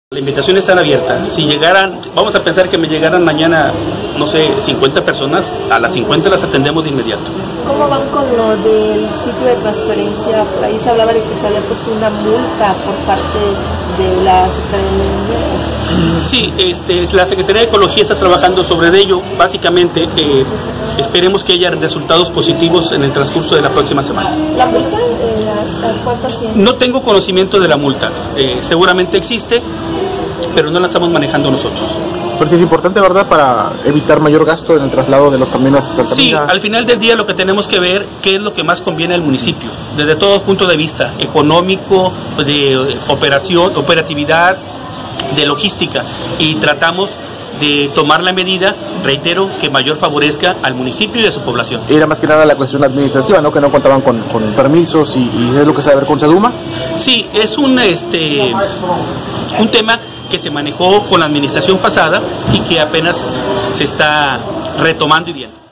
La invitación está abierta. Si llegaran, vamos a pensar que me llegaran mañana, no sé, 50 personas, a las 50 las atendemos de inmediato. ¿Cómo van con lo del sitio de transferencia? Por ahí se hablaba de que se había puesto una multa por parte de la Secretaría de Medio Ambiente. Sí, la Secretaría de Ecología está trabajando sobre ello. Básicamente, esperemos que haya resultados positivos en el transcurso de la próxima semana. ¿La multa? ¿Hasta cuánto asciende? No tengo conocimiento de la multa. Seguramente existe, pero no la estamos manejando nosotros. Pero sí es importante, ¿verdad?, para evitar mayor gasto en el traslado de los camiones a Altamira. Sí, al final del día lo que tenemos que ver qué es lo que más conviene al municipio, desde todo punto de vista, económico, de operatividad, de logística, y tratamos de tomar la medida, reitero, que mayor favorezca al municipio y a su población. Era más que nada la cuestión administrativa, ¿no?, que no contaban con permisos y es lo que se va a ver con Seduma. Sí, es un tema que se manejó con la administración pasada y que apenas se está retomando y viendo.